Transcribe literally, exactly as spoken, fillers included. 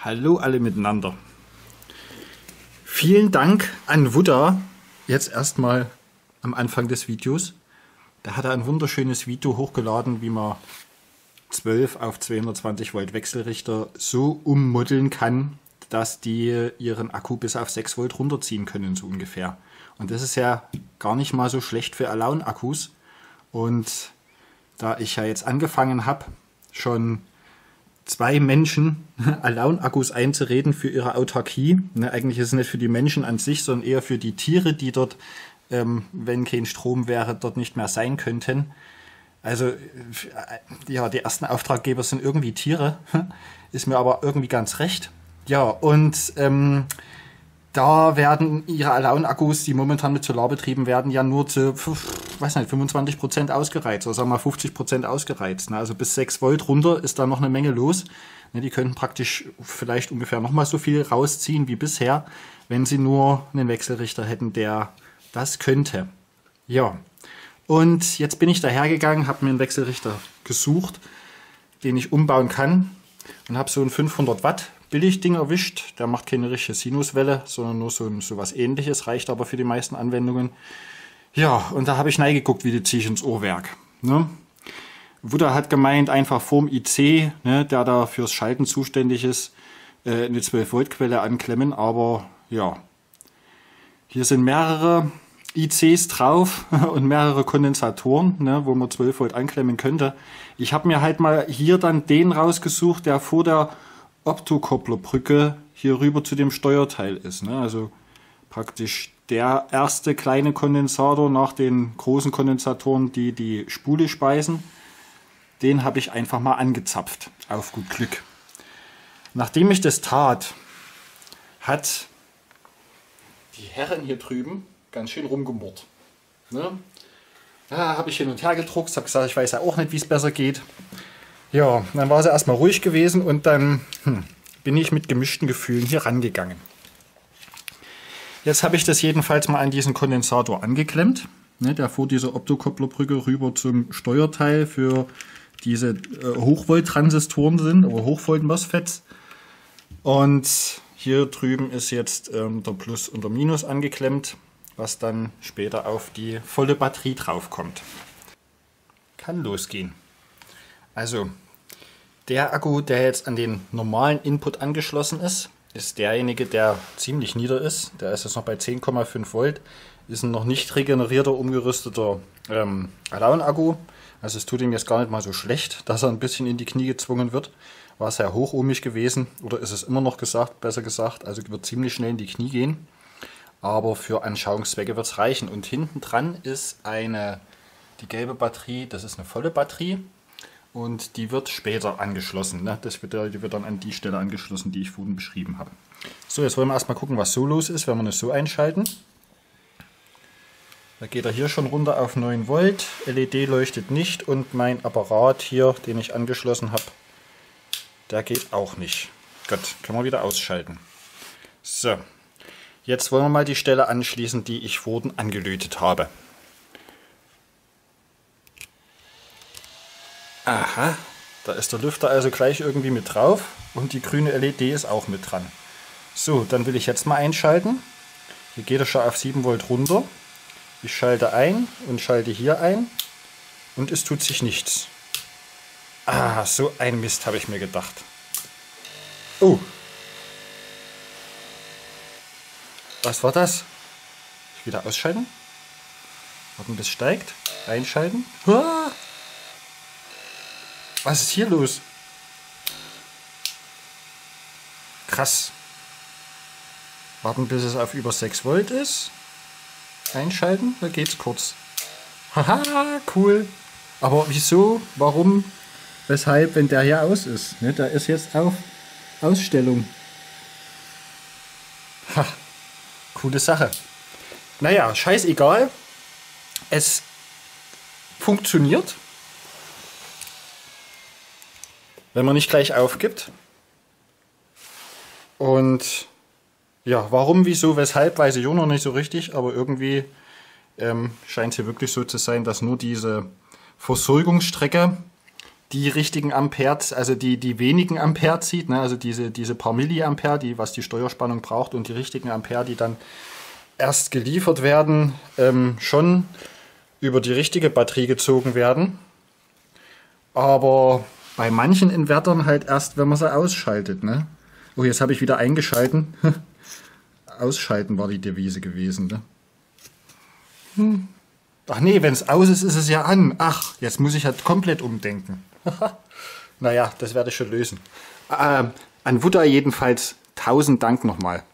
Hallo alle miteinander. Vielen Dank an Wudda, jetzt erstmal am Anfang des Videos. Da hat er ein wunderschönes Video hochgeladen, wie man zwölf auf zweihundertzwanzig Volt Wechselrichter so ummodeln kann, dass die ihren Akku bis auf sechs Volt runterziehen können, so ungefähr. Und das ist ja gar nicht mal so schlecht für Alone-Akkus. Und da ich ja jetzt angefangen habe, schon zwei Menschen Alone-Akkus einzureden für ihre Autarkie. Ne, eigentlich ist es nicht für die Menschen an sich, sondern eher für die Tiere, die dort, ähm, wenn kein Strom wäre, dort nicht mehr sein könnten. Also ja, die ersten Auftraggeber sind irgendwie Tiere, ist mir aber irgendwie ganz recht. Ja, und ähm, da werden ihre Alone-Akkus, die momentan mit Solar betrieben werden, ja nur zu, weiß nicht, fünfundzwanzig Prozent ausgereizt, oder sagen wir mal fünfzig Prozent ausgereizt. Ne? Also bis sechs Volt runter ist da noch eine Menge los. Ne, die könnten praktisch vielleicht ungefähr nochmal so viel rausziehen wie bisher, wenn sie nur einen Wechselrichter hätten, der das könnte. Ja, und jetzt bin ich dahergegangen, habe mir einen Wechselrichter gesucht, den ich umbauen kann, und habe so ein fünfhundert Watt Billigding erwischt. Der macht keine richtige Sinuswelle, sondern nur so, so was Ähnliches, reicht aber für die meisten Anwendungen. Ja, und da habe ich reingeguckt, wie die ziehe ich ins Uhrwerk. Ne? Wudda hat gemeint, einfach vorm I C, ne, der da fürs Schalten zuständig ist, äh, eine zwölf Volt Quelle anklemmen, aber ja, hier sind mehrere I Cs drauf und mehrere Kondensatoren, ne, wo man zwölf Volt anklemmen könnte. Ich habe mir halt mal hier dann den rausgesucht, der vor der Optokopplerbrücke hier rüber zu dem Steuerteil ist. Ne? Also praktisch der erste kleine Kondensator nach den großen Kondensatoren, die die Spule speisen. Den habe ich einfach mal angezapft, auf gut Glück. Nachdem ich das tat, hat die Herren hier drüben ganz schön rumgemurrt. Ne? Da habe ich hin und her gedruckt, habe gesagt, ich weiß ja auch nicht, wie es besser geht. Ja, dann war sie erstmal ruhig gewesen und dann hm, bin ich mit gemischten Gefühlen hier rangegangen. Jetzt habe ich das jedenfalls mal an diesen Kondensator angeklemmt, ne, der vor dieser Optokopplerbrücke rüber zum Steuerteil für diese äh, Hochvolt-Transistoren sind, oder Hochvolt-MOSFETs. Und hier drüben ist jetzt ähm, der Plus und der Minus angeklemmt, was dann später auf die volle Batterie draufkommt. Kann losgehen. Also, der Akku, der jetzt an den normalen Input angeschlossen ist, ist derjenige, der ziemlich nieder ist. Der ist jetzt noch bei zehn Komma fünf Volt. Ist ein noch nicht regenerierter, umgerüsteter ähm, Alone-Akku. Also es tut ihm jetzt gar nicht mal so schlecht, dass er ein bisschen in die Knie gezwungen wird. War sehr hochohmig gewesen, oder ist es immer noch gesagt, besser gesagt. Also wird ziemlich schnell in die Knie gehen. Aber für Anschauungszwecke wird es reichen. Und hinten dran ist eine, die gelbe Batterie, das ist eine volle Batterie. Und die wird später angeschlossen. Ne? Das wird, die wird dann an die Stelle angeschlossen, die ich vorhin beschrieben habe. So, jetzt wollen wir erstmal gucken, was so los ist, wenn wir das so einschalten. Da geht er hier schon runter auf neun Volt. L E D leuchtet nicht und mein Apparat hier, den ich angeschlossen habe, der geht auch nicht. Gut, können wir wieder ausschalten. So, jetzt wollen wir mal die Stelle anschließen, die ich vorhin angelötet habe. Aha, da ist der Lüfter also gleich irgendwie mit drauf und die grüne L E D ist auch mit dran. So, dann will ich jetzt mal einschalten. Hier geht er schon auf sieben Volt runter. Ich schalte ein und schalte hier ein und es tut sich nichts. Ah, so ein Mist, habe ich mir gedacht. Oh. Was war das? Ich wieder ausschalten. Warten, bis es steigt. Einschalten. Ah. Was ist hier los? Krass. Warten, bis es auf über sechs Volt ist. Einschalten, da geht's kurz. Haha, cool. Aber wieso, warum, weshalb, wenn der hier aus ist? Ne, der ist jetzt auf Ausstellung. Ha, coole Sache. Naja, scheißegal. Es funktioniert. Wenn man nicht gleich aufgibt. Und ja, warum, wieso, weshalb, weiß ich auch noch nicht so richtig, aber irgendwie ähm, scheint es hier wirklich so zu sein, dass nur diese Versorgungsstrecke die richtigen Ampere, also die, die wenigen Ampere zieht, ne? Also diese, diese paar Milliampere, die, was die Steuerspannung braucht, und die richtigen Ampere, die dann erst geliefert werden, ähm, schon über die richtige Batterie gezogen werden. Aber bei manchen Invertern halt erst, wenn man sie ausschaltet. Ne? Oh, jetzt habe ich wieder eingeschalten. Ausschalten war die Devise gewesen. Ne? Hm. Ach nee, wenn es aus ist, ist es ja an. Ach, jetzt muss ich halt komplett umdenken. Naja, das werde ich schon lösen. Ähm, an Wutta jedenfalls tausend Dank nochmal.